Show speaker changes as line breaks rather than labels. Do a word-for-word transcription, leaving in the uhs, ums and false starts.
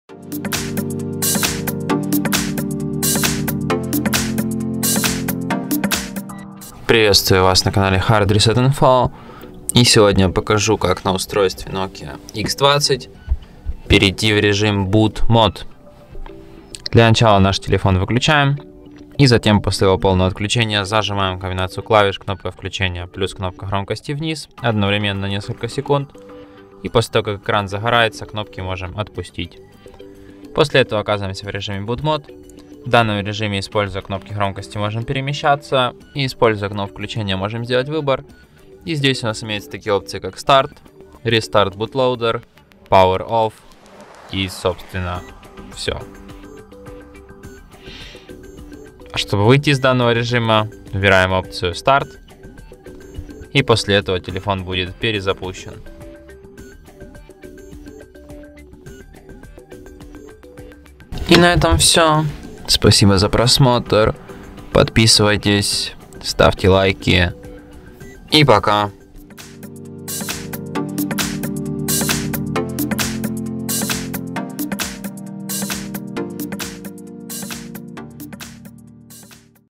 Приветствую вас на канале Hard Reset Info. И сегодня покажу, как на устройстве Nokia икс двадцать перейти в режим Boot Mode. Для начала наш телефон выключаем. И затем после его полного отключения зажимаем комбинацию клавиш кнопка включения плюс кнопка громкости вниз одновременно несколько секунд. И после того, как экран загорается, кнопки можем отпустить. После этого оказываемся в режиме Boot Mode. В данном режиме, используя кнопки громкости, можем перемещаться. И используя кнопку включения, можем сделать выбор. И здесь у нас имеются такие опции, как Start, Restart Bootloader, Power Off и, собственно, все. А чтобы выйти из данного режима, выбираем опцию Start. И после этого телефон будет перезапущен. И на этом все. Спасибо за просмотр. Подписывайтесь, ставьте лайки. И пока.